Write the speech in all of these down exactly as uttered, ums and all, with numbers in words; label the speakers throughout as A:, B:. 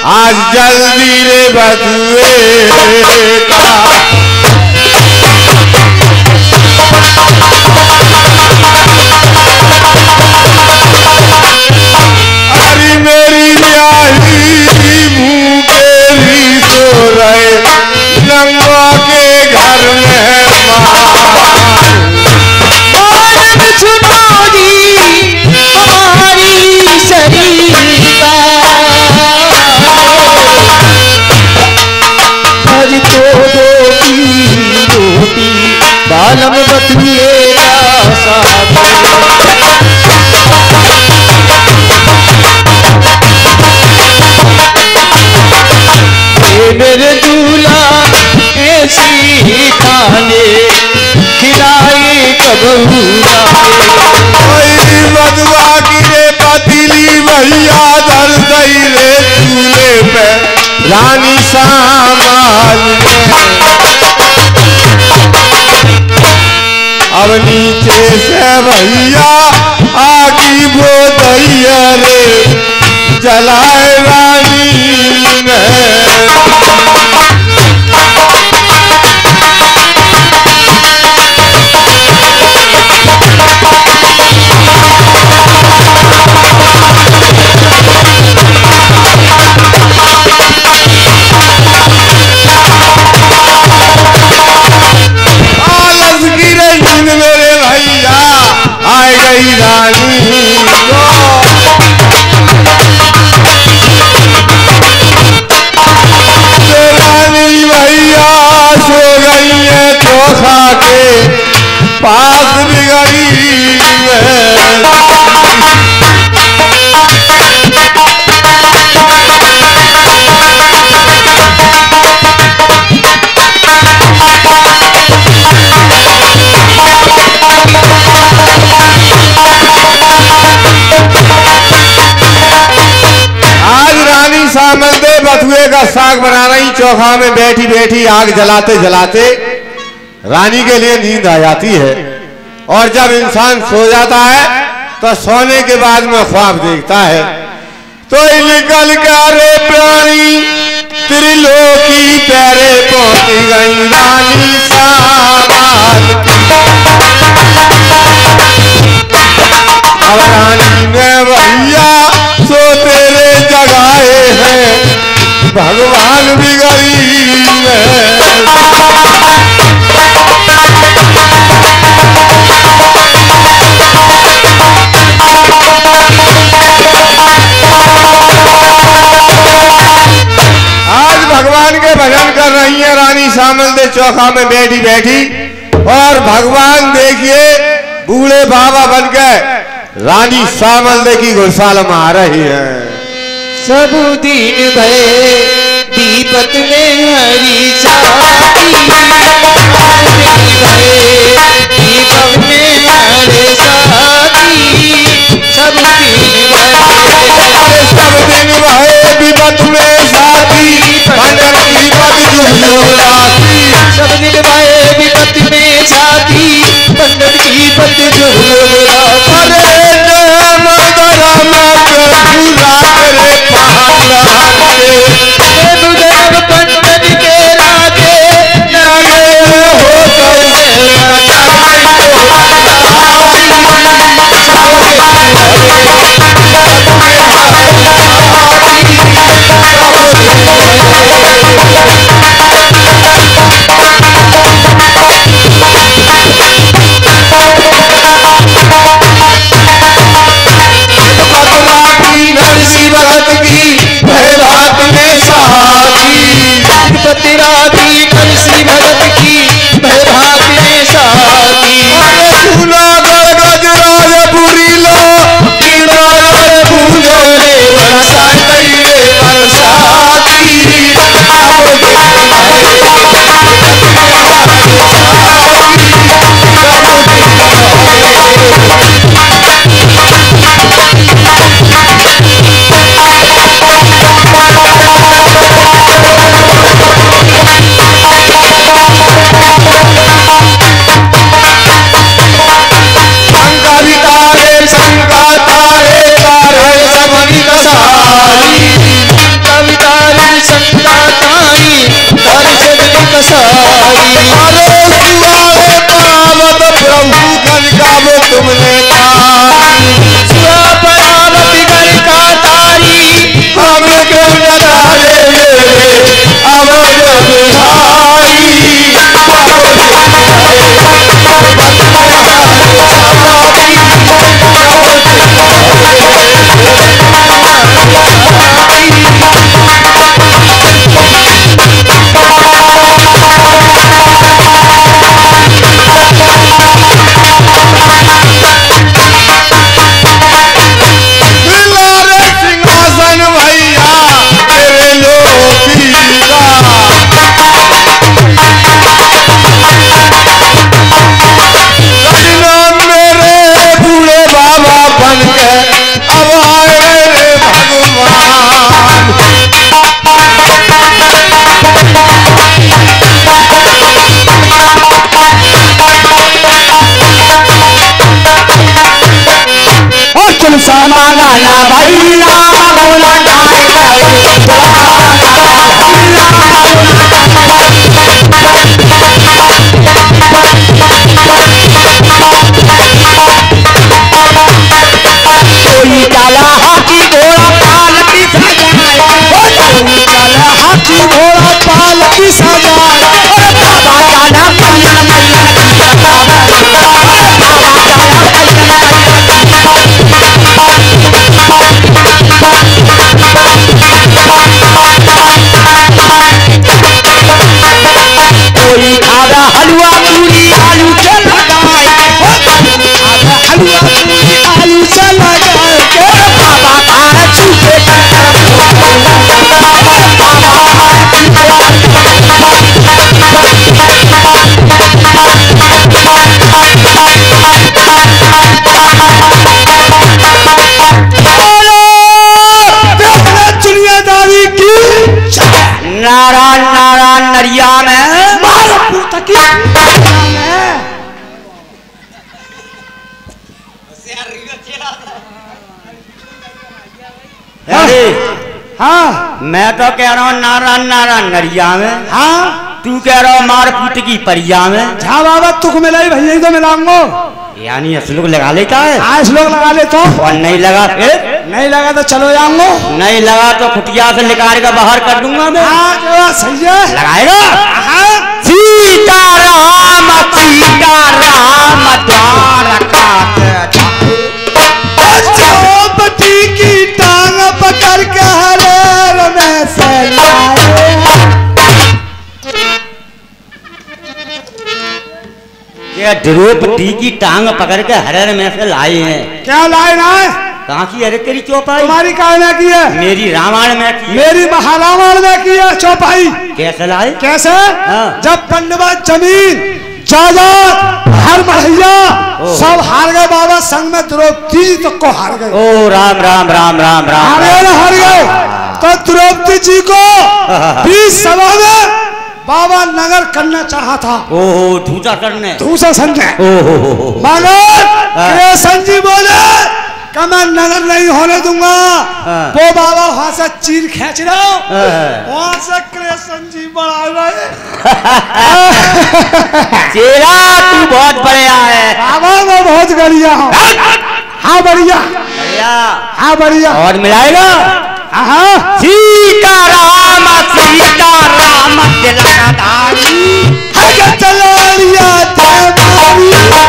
A: आज जल्दी रे बधुए का अरे मेरी ब्याही भूखेली सो रहे नंगा के घर में
B: बालम बतुए मेरे दूल्हा ऐसी खाने खिलाए कबहू
A: कोई बदुआ की रे पतीली भैया धर दई रे चूल्हे पे रानी सामाल अब नीचे से भैया आगी वो दैया रे जलाए रानी ने रानी रानी भैया सो गई है चौखा के पास बिगड़ी बथुए का साग बना रही चौखा में बैठी बैठी आग जलाते जलाते रानी के लिए नींद आ जाती है। और जब इंसान सो जाता है तो सोने के बाद में ख्वाब देखता है। तो निकल के रे प्राणी त्रिलोकी प्यारे पहुंच गई रानी सामान अब रानी ने भैया सो तेरे जगाए हैं भगवान भी गरीब है। आज भगवान के भजन कर रही है रानी सामलदे चौखा में बैठी बैठी और भगवान देखिए बूढ़े बाबा बन गए रानी सामलदे की गौशाला में आ रही है।
B: सब दिन भय दीपक में हरी छाती दीपक में हरे साथी सब दिन भय
A: सब दिन भय दीपक में साथी पंडर दीपक जुगजुगाती
B: सब दिन भय दीपक में साथी पंडर दीपक जुगजुगाती
A: अरे नाम दरा मत भूला रे
B: देव पंडित के राजे लगे हो गए
C: हाँ
B: मैं तो कह रहा हूँ नारायण नारायण नरिया में।
C: हाँ
B: तू कह रहा हूँ मार पीट की परिया में।
C: झा बाबा तुक मिलाई भैया तो मिलाऊंगो।
B: यानी श्लोक लगा लेता है।
C: हाँ श्लोक लगा ले तो।
B: और नहीं लगा फिर?
C: नहीं लगा तो चलो जाऊंगो।
B: नहीं लगा तो कुटिया से निकाल कर बाहर कर दूंगा मैं।
C: हाँ जो सही है।
B: लगाएगा?
C: हाँ
B: सीताराम सीताराम द्वार काट
C: चौपटी की टांग पकड़ के हरेर में से लाए।
B: ये द्रौपदी की टांग पकड़ के हरेर में से लाए हैं।
C: क्या लाए ना?
B: कहाँ की? अरे तेरी चौपाई
C: तुम्हारी कहा में की है?
B: मेरी रामायण में की।
C: मेरी महारामायण में की है चौपाई।
B: कैसे लाए?
C: कैसे?
B: हाँ।
C: जब पंडवा जमीन जायदाद हर बढ़िया सब हार गए बाबा, संग में द्रौपदी तक को हार गए।
B: ओ राम राम राम राम राम
C: हार गए ना हार गए। तो द्रौपदी जी को बीस सभा में बाबा नगर करना चाहा था।
B: ओहो झूठा करने।
C: दूसरा संजय
B: ओहो
C: मगर कृष्ण जी बोले कि मैं नगर नहीं होने दूंगा। वो बाबा वहां से चीर खींच रहा हूं, वहां से कृष्ण जी बढ़ा रहे।
B: चेला तू बहुत बढ़िया है।
C: बाबा मैं बहुत बढ़िया हूँ। हाँ बढ़िया
B: बढ़िया।
C: हाँ बढ़िया।
B: और मिलाएगा?
C: हाँ
B: सीताराम सीताराम तिलकधारी
C: हग चलोड़िया देवारी।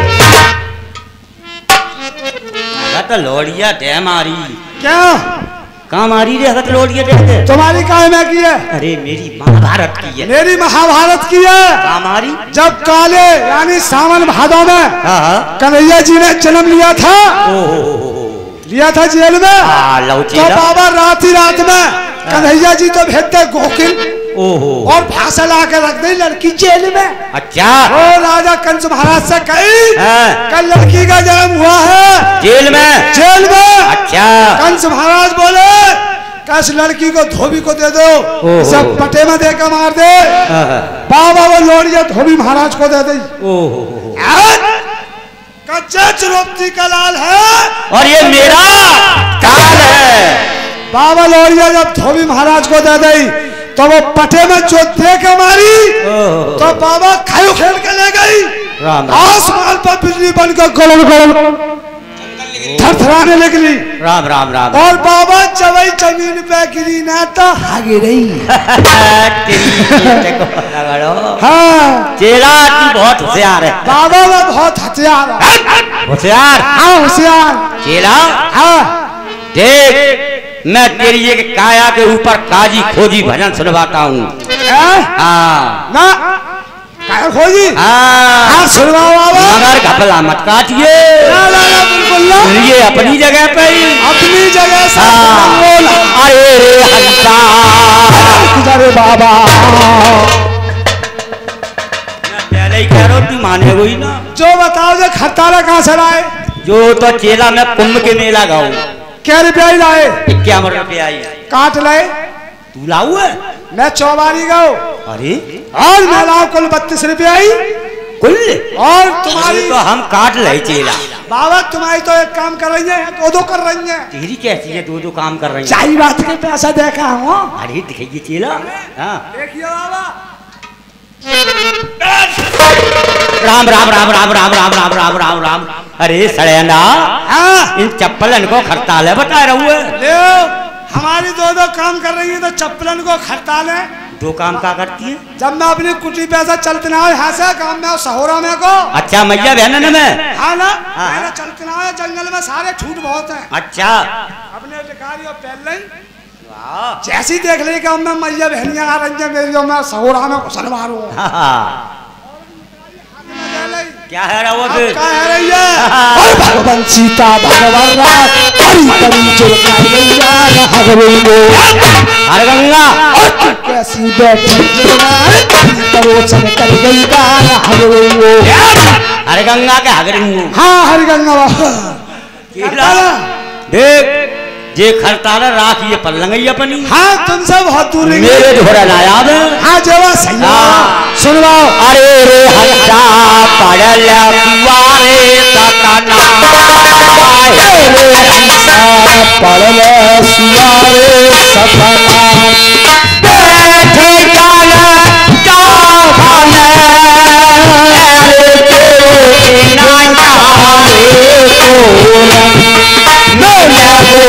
B: हगत लोड़िया दे मारी।
C: क्या
B: कहाँ मारी रे हगत लोड़िया दे?
C: तुम्हारी काय में की है?
B: अरे मेरी महाभारत की है।
C: मेरी महाभारत की है।
B: कहाँ मारी?
C: जब काले यानी सावन भादों में
B: हाँ
C: कन्हैया जी ने जन्म लिया था।
B: ओहो
C: लिया था जेल में।
B: हाँ
C: तो बाबा रात ही रात में कन्हैया जी तो भेजते गोकिल
B: ओहो
C: और फांसा ला के रख दी लड़की जेल में।
B: अच्छा।
C: वो राजा कंस महाराज से कही
B: हाँ।
C: कल लड़की का जन्म हुआ है
B: जेल में।
C: जेल में।
B: अच्छा।
C: कंस महाराज बोले कस लड़की को धोबी को दे दो, सब पटे में दे के मार दे। बाबा वो लोड़िया धोबी महाराज को दे दी। कच्चा द्रौपदी का लाल है
B: और ये मेरा काल है।
C: बाबा लोड़िया जब धोबी महाराज को दे दी तो वो पटे में जो दे के मारी तो बाबा खायु खेल के ले गई। आसमान पर बिजली बनकर गड़ल गड़ल थरथराने लगी।
B: राम राम राम।
C: और बाबा चवई जमीन पे गिरी ना तो आगे रही। हाँ
B: चेला तू बहुत होशियार है।
C: बाबा में बहुत हथियार
B: होशियार।
C: हाँ होशियार
B: चेला।
C: हाँ
B: देख मैं तेरी एक काया के ऊपर काजी खोजी भजन सुनवाता हूँ। हाँ
C: ना काया खोजी।
B: हाँ
C: हाँ सुनवाओ बाबा।
B: मगर घपला मत काटिए।
C: ना ना ना बिल्कुल ना।
B: ये अपनी जगह पे ही
C: अपनी जगह से
B: हाँ। अरे रे हंसा
C: अरे बाबा
B: मैं पहले ही कह रहा हूँ तू माने वही ना।
C: जो बताओ जो खटारा कहाँ से लाए?
B: जो तो चेला मैं कुंभ के मेला गाऊं।
C: क्या रुपया ही लाए?
B: इक्यावन रुपया आई।
C: काट लाए?
B: तू लाऊ है?
C: मैं चौबारी गाऊ।
B: अरे
C: और मैं लाऊ कुल बत्तीस रुपया आई
B: कुल।
C: और तुम्हारी
B: तो हम काट ले चेला।
C: बाबा तुम्हारी तो एक काम कर रही है, दो दो कर रही है।
B: तेरी कैसी है? दो दो काम कर रही है।
C: चाही बात के पैसा देखा हूँ।
B: अरे दिखाइए चेला। हाँ
C: देखिए बाबा।
B: राम राम राम राम राम राम राम राम राम राम। अरे सड़ेना
C: हाँ
B: इन चप्पलन को खरताल है बता रहा हूँ।
C: ले हमारी दो दो काम कर रही है तो चप्पलन को खरताल है।
B: दो काम क्या करती है?
C: जब मैं अपनी कुटी पैसा चलते ना यहाँ से काम में सहोरा में को।
B: अच्छा मैया बहन में।
C: हाँ ना मेरा चलते ना है जंगल में सारे छूट बहुत है।
B: अच्छा
C: अपने लिखारी और पहले जैसी देख ली कि मैं मैया बहनियां आ रही है मेरी मैं सहोरा में घुसल मारूं।
B: क्या है रहा वो?
C: क्या है रही है? भगवान सीता भगवान राम हरी परी जो गैया
B: हर गंगा
C: कैसी बैठी परोसन कर गई
B: हर गंगा के हगरिंगू।
C: हाँ हर गंगा
B: देख जे खरताल राख ये पल्लंगई अपनी।
C: हाँ तुमसे बहुत दूर
B: मेरे धोरा नायाब है।
C: हाँ जवा सही सुनवाओ।
B: अरे रे हंसा पड़ल कुआरे सतना रे हंसा पड़ल सुआरे सपना बैठे काला चौहाने ना जाने मैंने वो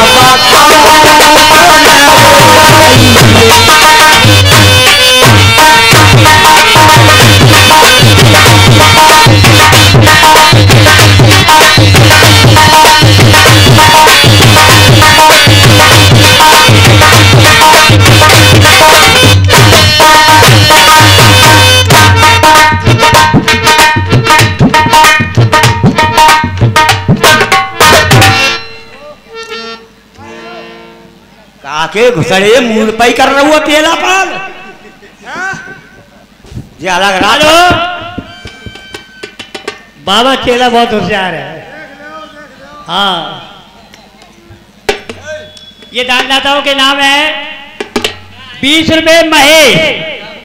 B: काके घुसड़े मूल पाई कर रहा हुआ तेला पर जी अलग राजो
D: बाबा चेला बहुत होशियार है। हाँ ये दानदाताओं के नाम है बीस रुपए महेश